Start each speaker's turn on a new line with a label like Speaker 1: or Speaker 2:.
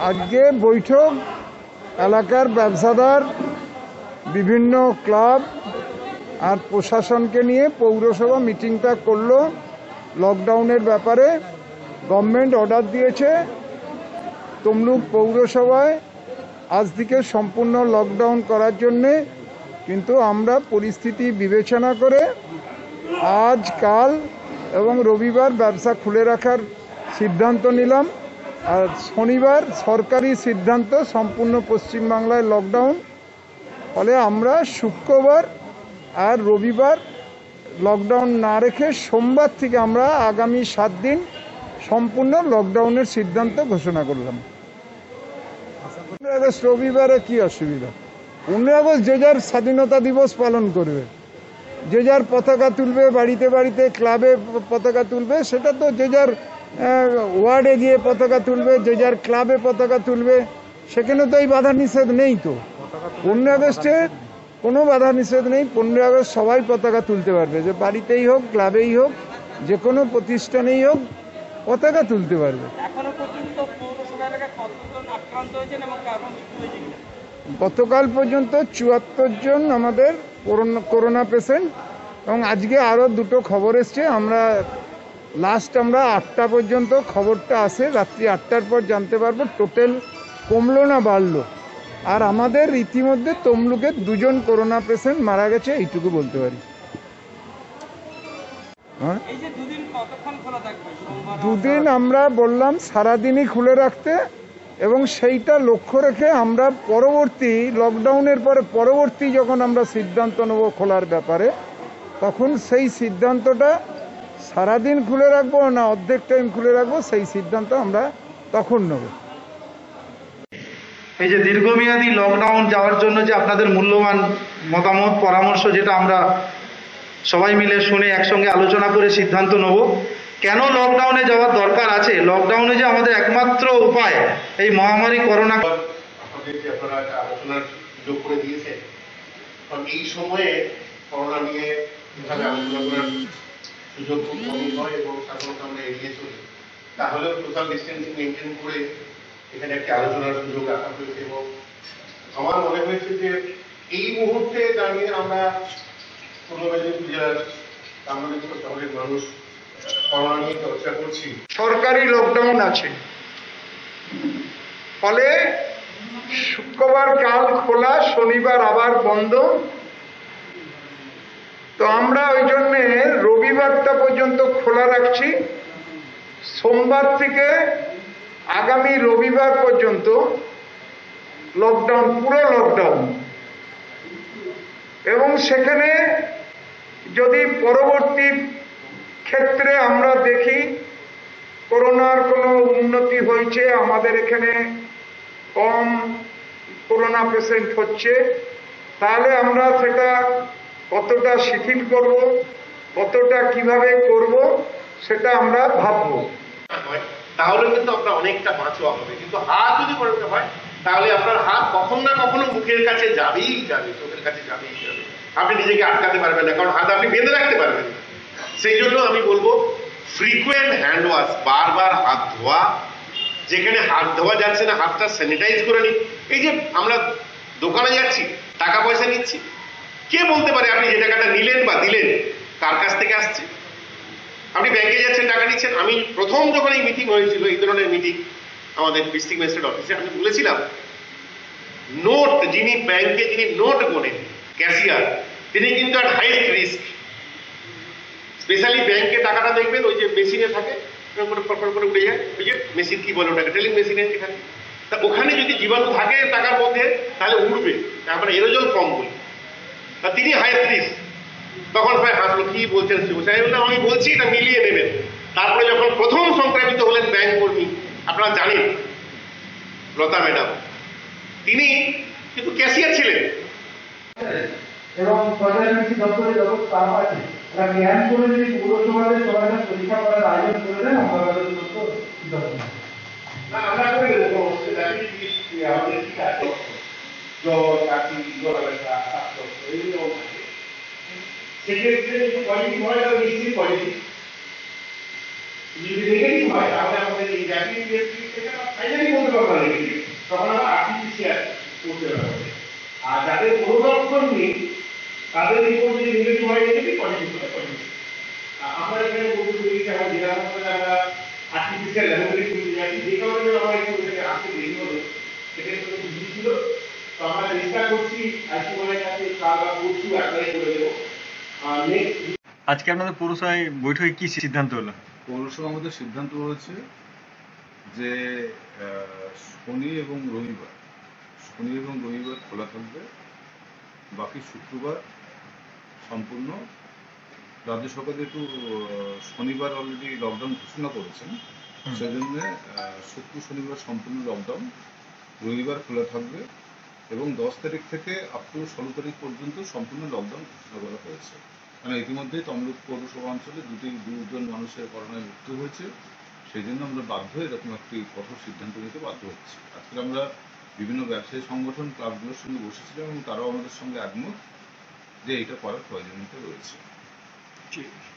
Speaker 1: আজকে বৈঠক এলাকার ব্যবসাদার, বিভিন্ন ক্লাব আর প্রশাসনকে নিয়ে পৌরসভা মিটিংটা করলো। লকডাউনের ব্যাপারে গভর্নমেন্ট অর্ডার দিয়েছে তমলুক পৌরসভায় আজ থেকে সম্পূর্ণ লকডাউন করার জন্যে, কিন্তু আমরা পরিস্থিতি বিবেচনা করে আজ, কাল এবং রবিবার ব্যবসা খুলে রাখার সিদ্ধান্ত নিলাম। আর শনিবার সরকারি সিদ্ধান্ত সম্পূর্ণ পশ্চিমবাংলায় লকডাউন। ফলে আমরা শুক্রবার আর রবিবার লকডাউন না রেখে সোমবার থেকে আমরা আগামী 7 দিন সম্পূর্ণ লকডাউনের সিদ্ধান্ত ঘোষণা করলাম। 15 আগস্ট রবিবারে কি অসুবিধা? 15 আগস্ট যে যার স্বাধীনতা দিবস পালন করবে, যে যার পতাকা তুলবে, বাড়িতে বাড়িতে ক্লাবে পতাকা তুলবে, সেটা তো যে যার ওয়ার্ডে গিয়ে পতাকা তুলবে, যে যার ক্লাবে পতাকা তুলবে, সেখানে তো এই বাধা নিষেধ নেই। তো 15 আগস্টে কোনো বাধা নিষেধ নেই। 15 আগস্ট সবাই পতাকা তুলতে পারবে, যে বাড়িতেই হোক, ক্লাবেই হোক, যে কোনো প্রতিষ্ঠানেই হোক, পতাকা তুলতে পারবে। গতকাল পর্যন্ত 74 জন আমাদের করোনা পেশেন্ট, এবং আজকে আরও 2টো খবর এসছে। আমরা 8টা পর্যন্ত খবরটা আসে, রাত্রি 8টার পর জানতে পারবো টোটাল কমলো না বাড়লো। আর আমাদের ইতিমধ্যে তমলুকের 2 জন করোনা পেশেন্ট মারা গেছে, এইটুকু বলতে পারি। 2 দিন আমরা বললাম সারাদিনই খুলে রাখতে, এবং সেইটা লক্ষ্য রেখে আমরা পরবর্তী লকডাউনের পরে পরবর্তী যখন আমরা সিদ্ধান্ত নেব খোলার ব্যাপারে, তখন সেই সিদ্ধান্তটা সারাদিন খুলে রাখবো না অর্ধেক টাইম খুলে রাখবো, সেই সিদ্ধান্ত আমরা তখন নেব।
Speaker 2: এই যে দীর্ঘমেয়াদী লকডাউন যাওয়ার জন্য যে আপনাদের মূল্যবান মতামত, পরামর্শ, যেটা আমরা সবাই মিলে শুনে একসঙ্গে আলোচনা করে সিদ্ধান্ত নেব, কেন লকডাউনে যাওয়ার দরকার আছে, লকডাউনে যে আমাদের একমাত্র উপায় এই মহামারী করোনা।
Speaker 3: আপনারা একটা আলোচনার সুযোগ করে দিয়েছেন, কারণ এই সময়ে করোনা নিয়ে কিভাবে আলোচনা করার সুযোগ খুব কমই হয় এবং সাধারণত আমরা এড়িয়ে চলি। তাহলেও সোশ্যাল ডিস্টেন্সিং মেনটেন করে এখানে একটি আলোচনার সুযোগ রাখা হয়েছে, এবং আমার মনে হয়েছে যে এই মুহূর্তে দাঁড়িয়ে আমরা পূর্ব মেদিনীপুর জেলার কামরাঙ্গীর শহরের মানুষ করোনা নিয়ে চর্চা করছি।
Speaker 1: সরকারি লকডাউন আছে, ফলে শুক্রবার কাল খোলা, শনিবার আবার বন্ধ। তো আমরা ওই জন্যে রবিবারটা পর্যন্ত খোলা রাখছি। সোমবার থেকে আগামী রবিবার পর্যন্ত লকডাউন, পুরো লকডাউন। এবং সেখানে যদি পরবর্তী ক্ষেত্রে আমরা দেখি করোনার কোনো উন্নতি হয়েছে, আমাদের এখানে কম করোনা পেশেন্ট হচ্ছে, তাহলে আমরা সেটা কতটা শিথিল করব, কতটা কিভাবে করব, সেটা আমরা ভাববো।
Speaker 3: তাহলে কিন্তু আপনার অনেকটা বাঁচোয়া হবে। কিন্তু হাত যদি করতে হয়, তাহলে আপনার হাত কখন না কখনো মুখের কাছে যাবেই যাবে, চোখের কাছে যাবেই যাবে। আপনি নিজেকে আটকাতে পারবেন না, কারণ হাত আপনি বেঁধে রাখতে পারবেন না। সেই জন্য আমি বলবো ফ্রিকুয়েন্ট হ্যান্ড ওয়াশ, বারবার হাত ধোয়া, যেখানে হাত ধোয়া যাচ্ছে না হাতটা স্যানিটাইজ করে নিন। এই যে আমরা দোকানে যাচ্ছি, টাকা পয়সা নিচ্ছি, কে বলতে পারে আপনি যে টাকাটা নিলেন বা দিলেন কার কাছ থেকে আসছে? আপনি ব্যাংকে যাচ্ছেন, টাকা নিচ্ছেন। আমি প্রথম যখন এই মিটিং হয়েছিল, এই ধরনের মিটিং আমাদের ডিস্ট্রিক্ট ম্যাজিস্ট্রেট অফিসে, আমি বলেছিলাম নোট, যিনি ব্যাংকে যিনি নোট গোনেন, ক্যাশিয়ার, তিনি কিন্তু আর হাইস্ট রিস্ক। স্পেশালি ব্যাংকে টাকাটা দেখবেন ওই যে মেশিনে থাকে, করে উঠে যায়, ওই যে মেশিন কি বলে ওটাকে, টেলিং মেশিনে এখানে, তা ওখানে যদি জীবাণু থাকে টাকার মধ্যে, তাহলে উঠবে, আমরা এরোজল ফর্ম বলি। তা তিনি হাইস্ট রিস্ক। তখন ভাই হাসলো, কি বলছেন সাহেব? আমি বলছি এটা মিলিয়ে নেবেন। তারপরে যখন প্রথম সংক্রামিত হলেন ব্যাংক কর্মী, আপনারা জানেন লতা ম্যাডাম, তিনি কিন্তু ক্যাশিয়ার ছিলেন।
Speaker 4: এবং সরকারি দপ্তরে যত স্টাফ আছে তারা জ্ঞান করে যদি পৌরসভাতে সবাই পরীক্ষা করার আয়োজন করে দেন, আমরা
Speaker 3: আমরা করে দেবো। আমাদের ঠিক আছে, জ্বর, কাশি, গলা ব্যথা, শ্বাসকষ্ট, এইগুলো থাকে। সেক্ষেত্রে যদি পজিটিভ হয় তাহলে নিশ্চয়ই পজিটিভ। যদি নেগেটিভ হয় তাহলে আমাদের এই র্যাপিড টেস্ট থেকে ফাইনালি বলতে পারবো নেগেটিভ। করতে পারবে। আর যাদের কোনো লক্ষণ নেই তাদের রিপোর্ট যদি নেগেটিভ হয় নেগেটিভ, পজিটিভ হয় পজিটিভ। আমরা এখানে বলতে পারি যে আমার জেলা হাসপাতালে আমরা আর্টিফিশিয়াল ল্যাবরেটরি খুলতে যাচ্ছি, যে কারণে আমার একটু ওখানে আসতে দেরি হলো, সেক্ষেত্রে বিজি ছিল। তো আমরা চেষ্টা করছি আইসিএমের কাছে কাল বা পরশু অ্যাপ্লাই করে দেবো। নেক্সট
Speaker 5: আজকে আপনাদের পৌরসভায় বৈঠকে কি সিদ্ধান্ত হলো?
Speaker 6: পৌরসভা আমাদের সিদ্ধান্ত হয়েছে যে শনি এবং রবিবার খোলা থাকবে, বাকি শুক্রবার সম্পূর্ণ। রাজ্য সরকার যেহেতু শনিবার অলরেডি লকডাউন ঘোষণা করেছেন, সেজন্য শুক্র শনিবার সম্পূর্ণ লকডাউন, রবিবার খোলা থাকবে এবং 10 তারিখ থেকে আপ টু 16 তারিখ পর্যন্ত সম্পূর্ণ লকডাউন ঘোষণা করা হয়েছে। মানে ইতিমধ্যেই তমলুক পৌরসভা অঞ্চলে দুজন মানুষের করোনায় মৃত্যু হয়েছে, সেই জন্য আমরা বাধ্য এরকম একটি কঠোর সিদ্ধান্ত নিতে বাধ্য হচ্ছি। আজকে আমরা বিভিন্ন ব্যবসায়ী সংগঠন ক্লাবগুলোর সঙ্গে বসেছিলাম এবং তারাও আমাদের সঙ্গে একমত যে এটা করার প্রয়োজনীয়তা রয়েছে।
Speaker 5: ঠিক